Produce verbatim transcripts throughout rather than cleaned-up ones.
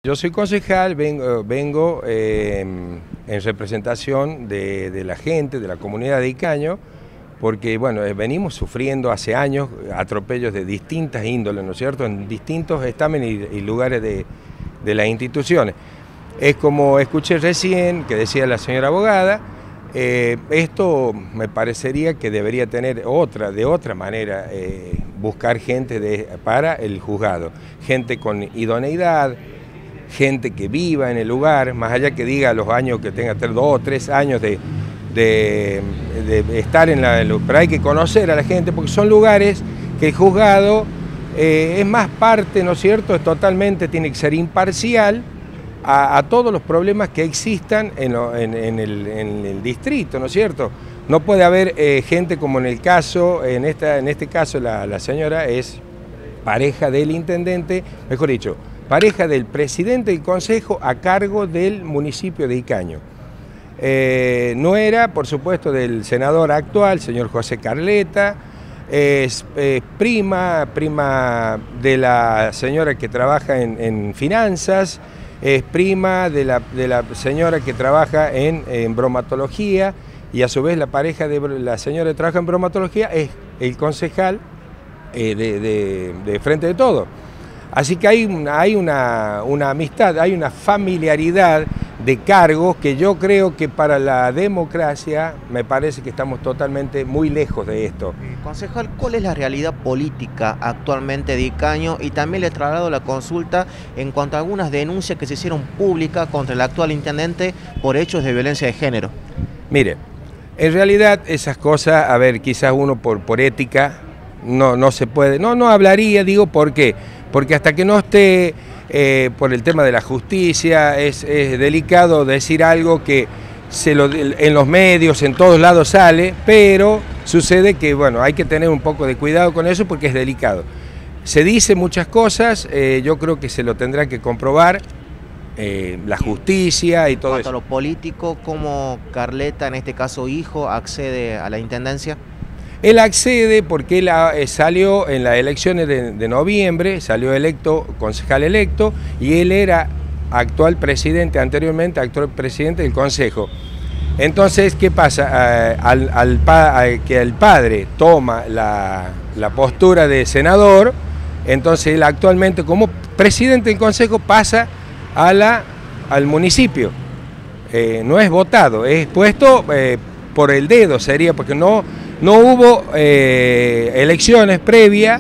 Yo soy concejal, vengo, vengo eh, en representación de, de la gente, de la comunidad de Icaño, porque bueno, venimos sufriendo hace años atropellos de distintas índoles, ¿no es cierto?, en distintos estámenes y, y lugares de, de las instituciones. Es como escuché recién que decía la señora abogada, eh, esto me parecería que debería tener otra, de otra manera, eh, buscar gente de, para el juzgado, gente con idoneidad, gente que viva en el lugar, más allá que diga los años que tenga, dos o tres años de, de, de estar en la... Pero hay que conocer a la gente, porque son lugares que el juzgado eh, es más parte, ¿no es cierto?, es totalmente, tiene que ser imparcial a, a todos los problemas que existan en, lo, en, en, el, en el distrito, ¿no es cierto? No puede haber eh, gente como en el caso, en, esta, en este caso la, la señora es pareja del intendente, mejor dicho, pareja del presidente del consejo a cargo del municipio de Icaño. Eh, no era, por supuesto, del senador actual, señor José Carleta, es eh, prima, prima de la señora que trabaja en, en finanzas, es prima de la, de la señora que trabaja en, en bromatología, y a su vez la pareja de la señora que trabaja en bromatología es el concejal eh, de, de, de Frente de Todos. Así que hay, una, hay una, una amistad, hay una familiaridad de cargos que yo creo que para la democracia me parece que estamos totalmente muy lejos de esto. Eh, concejal, ¿cuál es la realidad política actualmente de Icaño? Y también le traslado la consulta en cuanto a algunas denuncias que se hicieron públicas contra el actual intendente por hechos de violencia de género. Mire, en realidad esas cosas, a ver, quizás uno por, por ética no, no se puede, no, no hablaría, digo, ¿por qué? Porque hasta que no esté eh, por el tema de la justicia, es, es delicado decir algo que se lo, en los medios, en todos lados sale, pero sucede que bueno, hay que tener un poco de cuidado con eso porque es delicado. Se dice muchas cosas, eh, yo creo que se lo tendrá que comprobar eh, la justicia y todo eso. En cuanto a lo político, ¿cómo Carleta, en este caso hijo, accede a la intendencia? Él accede porque él salió en las elecciones de, de noviembre, salió electo, concejal electo, y él era actual presidente, anteriormente actual presidente del consejo. Entonces, ¿qué pasa? Eh, al, al, al, que el padre toma la, la postura de senador, entonces él actualmente como presidente del consejo pasa a la, al municipio. Eh, no es votado, es puesto eh, por el dedo, sería, porque no... No hubo eh, elecciones previas,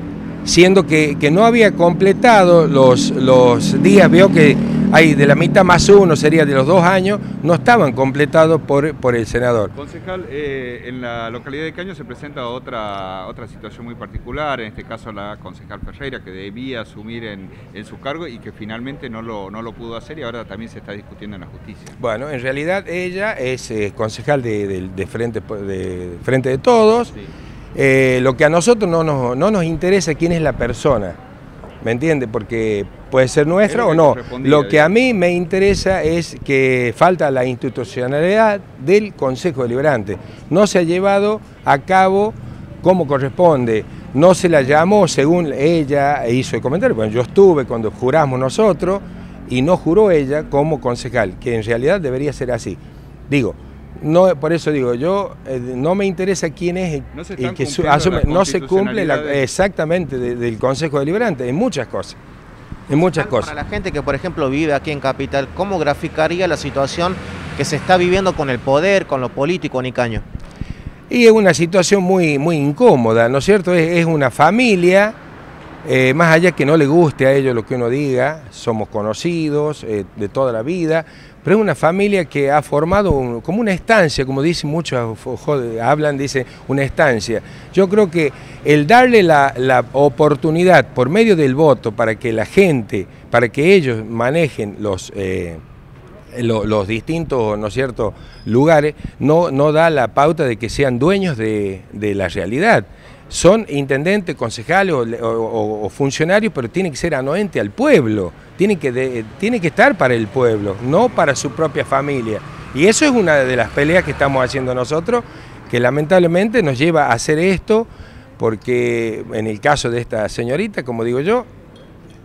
siendo que, que no había completado los, los días, veo que hay de la mitad más uno, sería de los dos años, no estaban completados por, por el senador. Concejal, eh, en la localidad de Icaño se presenta otra, otra situación muy particular, en este caso la concejal Ferreira, que debía asumir en, en su cargo y que finalmente no lo, no lo pudo hacer, y ahora también se está discutiendo en la justicia. Bueno, en realidad ella es eh, concejal de, de, de, frente, de Frente de Todos. Sí. Eh, lo que a nosotros no nos, no nos interesa quién es la persona, ¿me entiende? Porque puede ser nuestra o no. Lo que a mí me interesa es que falta la institucionalidad del Consejo Deliberante. No se ha llevado a cabo como corresponde, no se la llamó según ella hizo el comentario. Bueno, yo estuve cuando juramos nosotros y no juró ella como concejal, que en realidad debería ser así. Digo, no, por eso digo, yo eh, no me interesa quién es el, no se el que asume, no se cumple la, exactamente de, del Consejo Deliberante, en muchas cosas, en muchas cosas. Para la gente que por ejemplo vive aquí en Capital, ¿cómo graficaría la situación que se está viviendo con el poder, con lo político en Icaño? Y es una situación muy, muy incómoda, ¿no es cierto? Es, es una familia, eh, más allá que no le guste a ellos lo que uno diga, somos conocidos eh, de toda la vida, pero es una familia que ha formado un, como una estancia, como dicen muchos, joder, hablan, dicen una estancia. Yo creo que el darle la, la oportunidad por medio del voto para que la gente, para que ellos manejen los, eh, los, los distintos, ¿no es cierto?, lugares, no, no da la pauta de que sean dueños de, de la realidad. Son intendentes, concejales o, o, o funcionarios, pero tienen que ser anuentes al pueblo, tienen que, de, tienen que estar para el pueblo, no para su propia familia. Y eso es una de las peleas que estamos haciendo nosotros, que lamentablemente nos lleva a hacer esto, porque en el caso de esta señorita, como digo yo,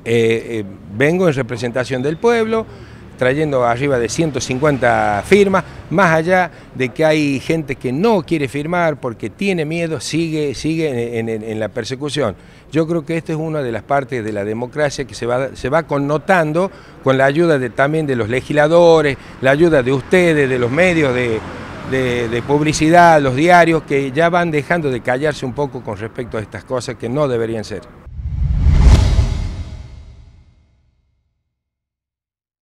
eh, vengo en representación del pueblo, trayendo arriba de ciento cincuenta firmas, más allá de que hay gente que no quiere firmar porque tiene miedo, sigue, sigue en, en, en la persecución. Yo creo que esta es una de las partes de la democracia que se va, se va connotando con la ayuda de, también de los legisladores, la ayuda de ustedes, de los medios de, de, de publicidad, los diarios, que ya van dejando de callarse un poco con respecto a estas cosas que no deberían ser.